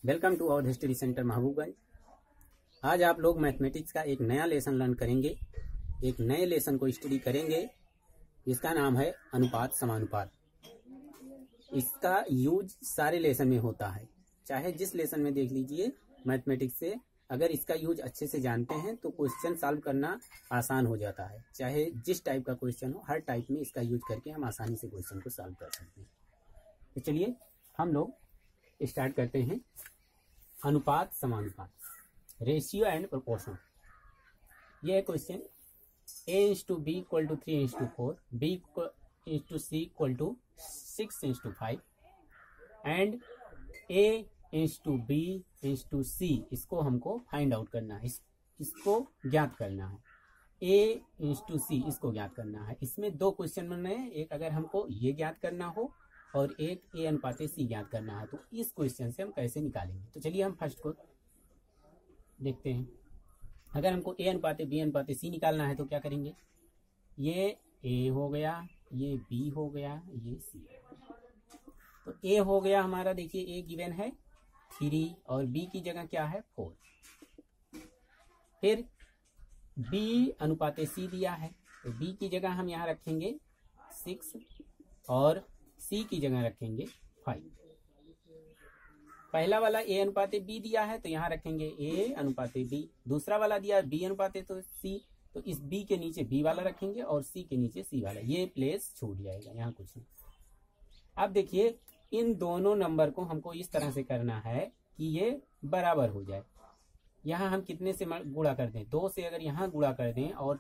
Welcome to our history centre Mahbubganj. आज आप लोग मैथमेटिक्स का एक नया लेसन लर्न करेंगे। एक नए लेसन को स्टडी करेंगे। इसका नाम है अनुपात समानुपात। इसका यूज सारे लेसन में होता है, चाहे जिस लेसन में देख लीजिए मैथमेटिक्स से। अगर इसका यूज अच्छे से जानते हैं तो क्वेश्चन सॉल्व करना आसान हो जाता है। चाहे जिस टाइप का क्वेश्चन हो, हर टाइप में इसका यूज करके हम आसानी से क्वेश्चन को सॉल्व कर सकते हैं। तो चलिए हम लोग स्टार्ट करते हैं। अनुपात समानुपात, रेशियो एंड प्रोपोर्शन। यह question A/B = 3/4, B/C = 6/5 and A/B/C इसको हमको फाइंड आउट करना है, इसको ज्ञात करना है। A/C इसको ज्ञात करना है। इसमें दो क्वेश्चन बन रहे हैं, एक अगर हमको ये ज्ञात करना हो और एक A/C ज्ञात करना है। तो इस क्वेश्चन से हम कैसे निकालेंगे, तो चलिए हम फर्स्ट को देखते हैं। अगर हमको A/B/C निकालना है तो क्या करेंगे, ये A हो गया, ये B हो गया, ये C। तो A हो गया हमारा, देखिए A गिवन है 3 और B की जगह क्या है 4। फिर B/C दिया है, तो B की जगह हम यहाँ रखेंगे 6 और C की जगह रखेंगे 5। पहला वाला A/B दिया है तो यहाँ रखेंगे A/B। दूसरा वाला दिया B/C, तो इस B के नीचे B वाला रखेंगे और C के नीचे C वाला। ये प्लेस छूट जाएगा, यहाँ कुछ नहीं। अब देखिए इन दोनों नंबर को हमको इस तरह से करना है कि ये बराबर हो जाए। यहाँ हम कितने से गुणा कर दें, 2 से अगर यहाँ गुणा कर दें और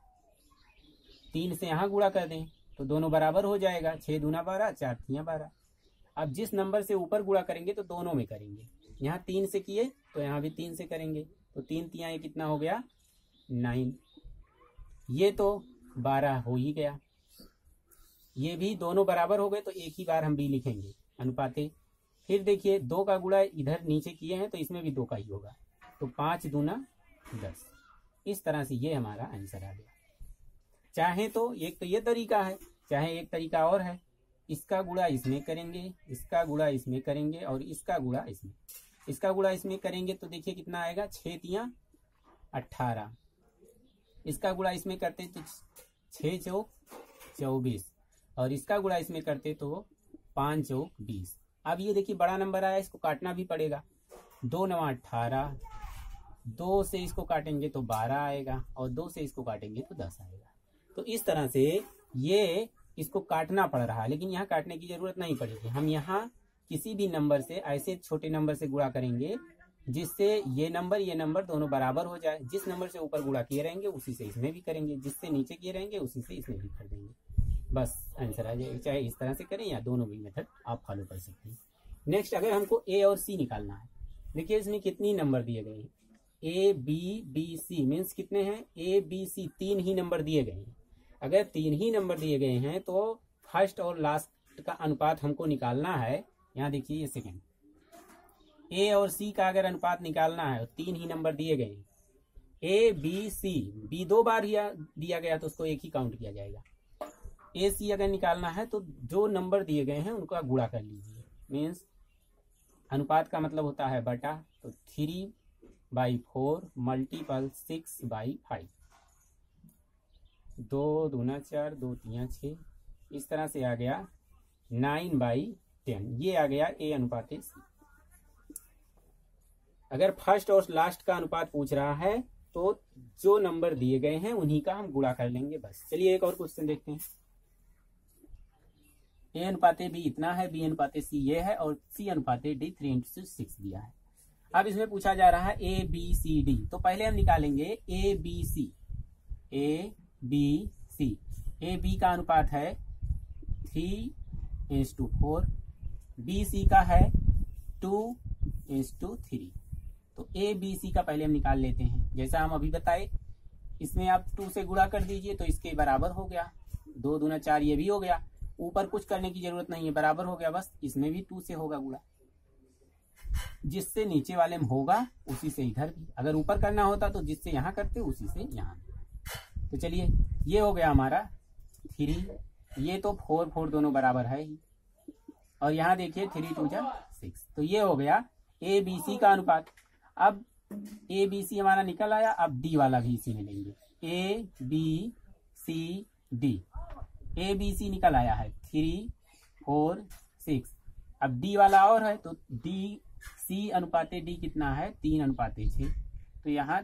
3 से यहाँ गुणा कर दें तो दोनों बराबर हो जाएगा। 6 दूना 12, 4 तियां 12। अब जिस नंबर से ऊपर गुणा करेंगे तो दोनों में करेंगे। यहाँ 3 से किए तो यहाँ भी 3 से करेंगे, तो 3 तियां ये कितना हो गया 9। ये तो 12 हो ही गया। ये भी दोनों बराबर हो गए तो एक ही बार हम भी लिखेंगे अनुपाते। फिर देखिए 2 का गुणा इधर नीचे किए हैं तो इसमें भी 2 का ही होगा, तो 5 दूना 10। इस तरह से ये हमारा आंसर आ गया। चाहे तो एक तो ये तरीका है, चाहे एक तरीका और है, इसका गुणा इसमें करेंगे, इसका गुणा इसमें करेंगे और इसका गुणा इसमें। इसका गुणा इसमें करेंगे तो देखिए कितना आएगा 6 तियां 18। इसका गुणा इसमें करते तो 6 चौक 24 और इसका गुणा इसमें करते तो 5 चौक 20। अब ये देखिए बड़ा नंबर आया, इसको काटना भी पड़ेगा। 2 9 18, 2 से इसको काटेंगे तो 12 आएगा और 2 से इसको काटेंगे तो 10 आएगा। तो इस तरह से ये इसको काटना पड़ रहा है, लेकिन यहाँ काटने की जरूरत नहीं पड़ेगी। हम यहाँ किसी भी नंबर से ऐसे छोटे नंबर से गुणा करेंगे जिससे ये नंबर दोनों बराबर हो जाए। जिस नंबर से ऊपर गुणा किए रहेंगे उसी से इसमें भी करेंगे, जिससे नीचे किए रहेंगे उसी से इसमें भी कर देंगे, बस आंसर आ जाएगा। चाहे इस तरह से करें या दोनों भी मेथड आप फॉलो कर सकते हैं। नेक्स्ट अगर हमको A और C निकालना है, देखिए इसमें कितनी नंबर दिए गए हैं। A/B/C मीन्स कितने हैं, A/B/C 3 ही नंबर दिए गए हैं। अगर 3 ही नंबर दिए गए हैं तो फर्स्ट और लास्ट का अनुपात हमको निकालना है। यहाँ देखिए ये सेकेंड A और C का अगर अनुपात निकालना है तो 3 ही नंबर दिए गए हैं। A/B/C, B 2 बार दिया गया तो उसको एक ही काउंट किया जाएगा। AC अगर निकालना है तो जो नंबर दिए गए हैं उनका गुणा कर लीजिए। मीन्स अनुपात का मतलब होता है बटा, तो 3/4 × 6/5। 2 दूना 4, 2 तियां 6। इस तरह से आ गया 9/10। ये आ गया A/C। अगर फर्स्ट और लास्ट का अनुपात पूछ रहा है तो जो नंबर दिए गए हैं उन्हीं का हम गुणा कर लेंगे, बस। चलिए एक और क्वेश्चन देखते हैं। A/B इतना है, B/C ये है और C/D 3/6 दिया है। अब इसमें पूछा जा रहा है ABCD, तो पहले हम निकालेंगे ABC। ABC, AB का अनुपात है 3/4, BC का है 2/3। तो ABC का पहले हम निकाल लेते हैं। जैसा हम अभी बताए, इसमें आप 2 से गुणा कर दीजिए तो इसके बराबर हो गया। 2 दूना 4 ये भी हो गया। ऊपर कुछ करने की जरूरत नहीं है, बराबर हो गया, बस। इसमें भी 2 से होगा गुणा, जिससे नीचे वाले में होगा उसी से इधर भी। अगर ऊपर करना होता तो जिससे यहाँ करते उसी से यहाँ। तो चलिए ये हो गया हमारा 3, ये तो 4 4 दोनों बराबर है ही। और यहाँ देखिए 3 2 जा 6, तो ये हो गया ए बी सी का अनुपात। अब ए बी सी हमारा निकल आया, अब डी वाला भी इसी में लेंगे, A B C D. A B C निकल आया है 3 4 6। अब डी वाला और है तो डी सी अनुपाते डी कितना है 3:6, तो यहाँ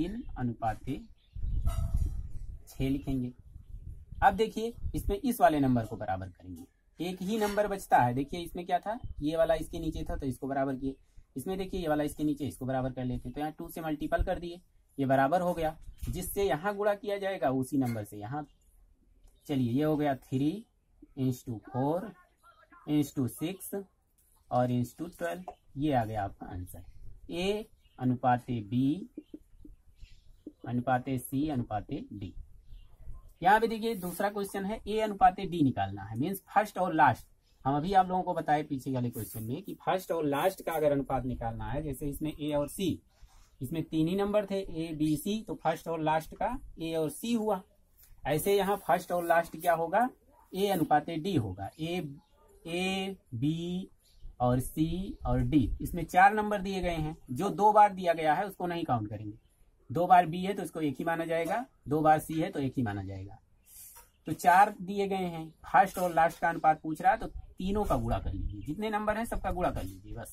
3:6 लिखेंगे। अब देखिए इसमें इस वाले नंबर को बराबर करेंगे, एक ही नंबर बचता है। देखिए इसमें क्या था, ये वाला इसके नीचे था तो इसको बराबर किए, इसमें देखिए ये वाला इसके नीचे, इसको बराबर कर लेते, तो यहाँ 2 से मल्टीपल कर दिए, ये बराबर हो गया। जिससे यहाँ गुणा किया जाएगा उसी नंबर से यहाँ, चलिए ये हो गया 3 × 4 × 6 और × 12, ये आ गया आपका आंसर। ए अनुपाते बी अनुपाते सी अनुपाते डी। यहाँ पे देखिए दूसरा क्वेश्चन है ए अनुपाते डी निकालना है, मीन्स फर्स्ट और लास्ट। हम अभी आप लोगों को बताए पीछे वाले क्वेश्चन में कि फर्स्ट और लास्ट का अगर अनुपात निकालना है, जैसे इसमें ए और सी, इसमें 3 ही नंबर थे ए बी सी, तो फर्स्ट और लास्ट का ए और सी हुआ। ऐसे यहाँ फर्स्ट और लास्ट क्या होगा, ए अनुपाते डी होगा। ए बी और सी और डी, इसमें 4 नंबर दिए गए हैं। जो 2 बार दिया गया है उसको नहीं काउंट करेंगे, 2 बार बी है तो इसको एक ही माना जाएगा, 2 बार सी है तो एक ही माना जाएगा। तो 4 दिए गए हैं, फर्स्ट और लास्ट का अनुपात पूछ रहा है, तो तीनों का गुणा कर लीजिए, जितने नंबर है सबका गुणा कर लीजिए बस।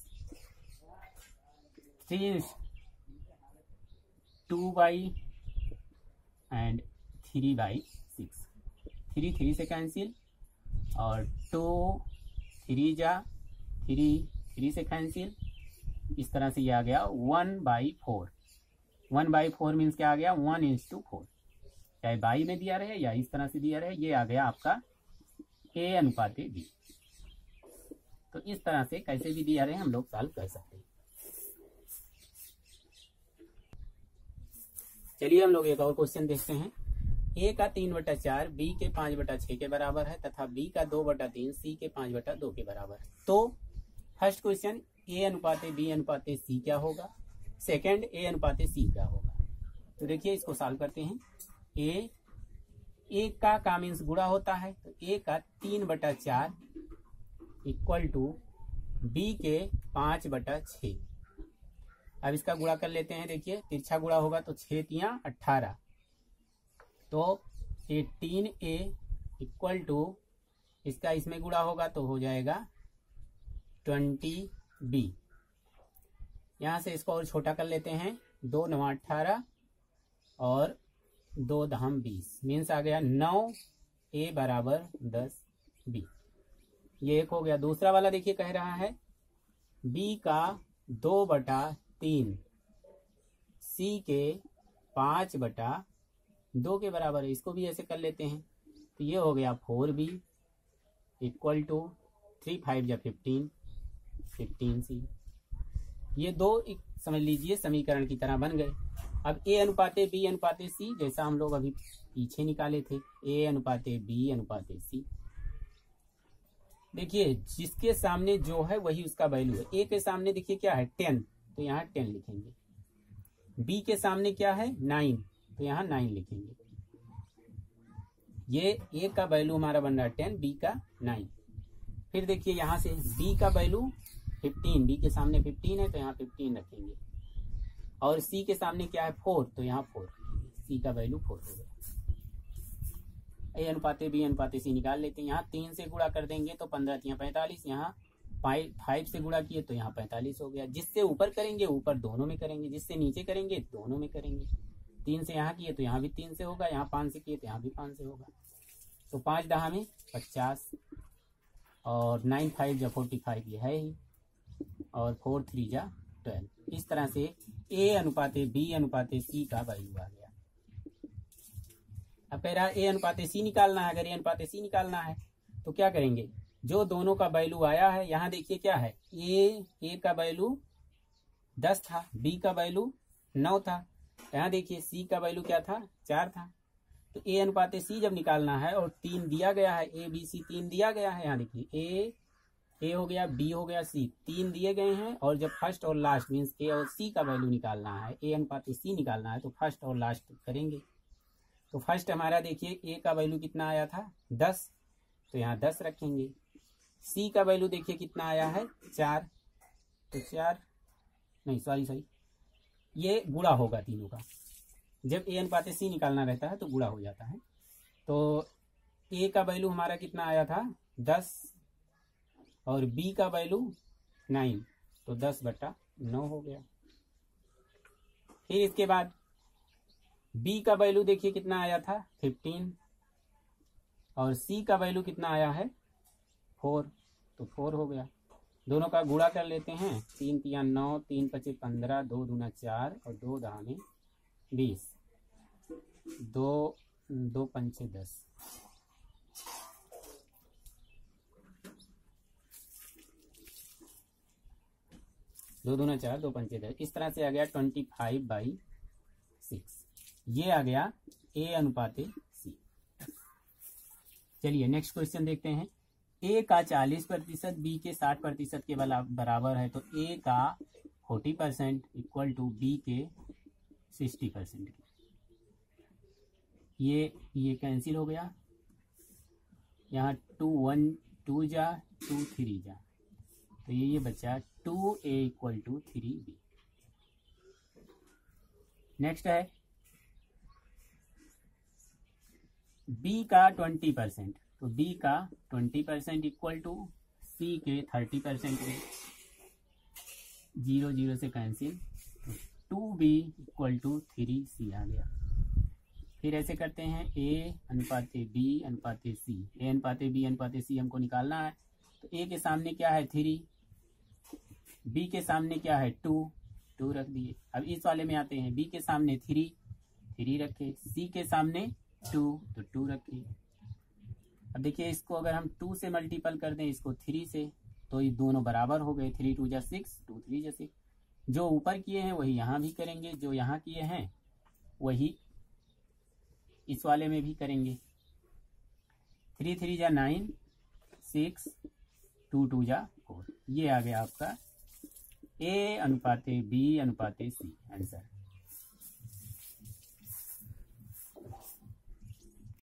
3 2/3/6, 3 से कैंसिल, और 2 3 जा 3 से कैंसिल, इस तरह से ये आ गया 1/4। 1/4 मीन्स क्या आ गया, 1:4, चाहे बाई में दिया रहे या इस तरह से दिया रहे, ये आ गया आपका ए अनुपाते बी। तो इस तरह से कैसे भी दिया रहे हम लोग सॉल्व कर सकते हैं। चलिए हम लोग एक और क्वेश्चन देखते हैं। ए का 3/4 बी के 5/6 के बराबर है तथा बी का 2/3 सी के 5/2 के बराबर है। तो फर्स्ट क्वेश्चन ए अनुपाते बी अनुपाते सी क्या होगा, सेकंड ए अनुपाते सी क्या होगा। तो देखिए इसको सॉल्व करते हैं। ए का मीन्स गुणा होता है, तो ए का 3/4 इक्वल टू बी के 5/6। अब इसका गुणा कर लेते हैं। देखिए तिरछा गुणा होगा तो 6 × 18, तो 18A इक्वल टू इसका इसमें गुणा होगा तो हो जाएगा 20B। यहाँ से इसको और छोटा कर लेते हैं, 2 × 9 = 18 और 2 × 10 = 20, मीन्स आ गया 9A = 10B। ये एक हो गया। दूसरा वाला देखिए कह रहा है B का 2/3 C के 5/2 के बराबर है। इसको भी ऐसे कर लेते हैं, तो ये हो गया 4B इक्वल टू 3 × 5 = 15, 15C। ये दो एक समझ लीजिए समीकरण की तरह बन गए। अब ए अनुपाते बी अनुपाते सी, जैसा हम लोग अभी पीछे निकाले थे, ए अनुपाते बी अनुपाते सी। देखिए जिसके सामने जो है वही उसका वैल्यू है। ए के सामने देखिए क्या है 10, तो यहाँ 10 लिखेंगे। बी के सामने क्या है 9, तो यहाँ 9 लिखेंगे। ये ए का वैल्यू हमारा बन रहा है 10, बी का 9। फिर देखिए यहाँ से बी का वैल्यू 15, बी के सामने 15 है तो यहाँ 15 रखेंगे। और सी के सामने क्या है 4, तो यहाँ 4, सी का वैल्यू 4 हो गया। ए अनुपाते बी अनुपाते सी निकाल लेते हैं। यहाँ 3 से गुणा कर देंगे तो 15 × 45, यहाँ 5 से गुणा किए तो यहाँ 45 हो गया। जिससे ऊपर करेंगे ऊपर दोनों में करेंगे, जिससे नीचे करेंगे दोनों में करेंगे। 3 से यहाँ किए तो यहाँ भी 3 से होगा, यहाँ 5 से किए तो यहाँ भी 5 से होगा। तो 5 × 10 = 50 और 9 × 5 = 45 ये है ही, और 4 × 3 = 12। इस तरह से ए अनुपाते बी अनुपाते सी का वैल्यू आ गया। अब कह रहा है ए अनुपाते सी निकालना है। अगर ए अनुपाते सी निकालना है तो क्या करेंगे, जो दोनों का वैल्यू आया है, यहाँ देखिए क्या है, ए का वैल्यू 10 था, बी का वैल्यू 9 था, यहाँ देखिए सी का वैल्यू क्या था 4 था। तो ए अनुपाते सी जब निकालना है और 3 दिया गया है, ए बी सी 3 दिया गया है, यहाँ देखिए ए हो गया, बी हो गया, सी 3 दिए गए हैं। और जब फर्स्ट और लास्ट मीन्स ए और सी का वैल्यू निकालना है, ए अनुपाते सी निकालना है, तो फर्स्ट और लास्ट करेंगे। तो फर्स्ट हमारा देखिए ए का वैल्यू कितना आया था 10, तो यहाँ 10 रखेंगे। सी का वैल्यू देखिए कितना आया है 4, तो 4 नहीं सॉरी, ये गुणा होगा तीनों का। जब ए अनुपात सी निकालना रहता है तो गुणा हो जाता है। तो ए का वैल्यू हमारा कितना आया था 10 और बी का वैल्यू 9, तो 10/9 हो गया। फिर इसके बाद बी का वैल्यू देखिए कितना आया था 15 और सी का वैल्यू कितना आया है 4, तो 4 हो गया। दोनों का गुणा कर लेते हैं, 3 तिया 9, 3 पचे 15, 2 दूना 4 और 2 दहाने 20, 2 पंचे 10। दो दूना 4, 2 पंचे 10, इस तरह से आ गया 25/6। ये आ गया ए अनुपात सी। चलिए नेक्स्ट क्वेश्चन देखते हैं। ए का 40% बी के 60% के बराबर है, तो ए का 40% इक्वल टू बी के 60%। ये कैंसिल हो गया, यहाँ 2 1 2 जा 2 3 जा, तो ये बचा 2a equal to 3b। Next है b का 20%, तो b का 20% इक्वल टू c के 30% में, 0 0 से कैंसिल, तो 2b इक्वल टू 3c आ गया। फिर ऐसे करते हैं a अनुपात b अनुपात c, a अनुपात b अनुपात c हमको निकालना है। तो a के सामने क्या है 3, b के सामने क्या है 2 रख दिए। अब इस वाले में आते हैं, b के सामने 3 रखे, c के सामने 2 तो 2 रखे। अब देखिए इसको अगर हम 2 से मल्टीपल कर दें इसको 3 से, तो ये दोनों बराबर हो गए, 3 2 जा 6, 2 3 जा 6। जो ऊपर किए हैं वही यहाँ भी करेंगे, जो यहाँ किए हैं वही इस वाले में भी करेंगे। 3 3 जा 9, 6, 2 2 जा 4। ये आ गया आपका ए अनुपात बी अनुपात सी आंसर।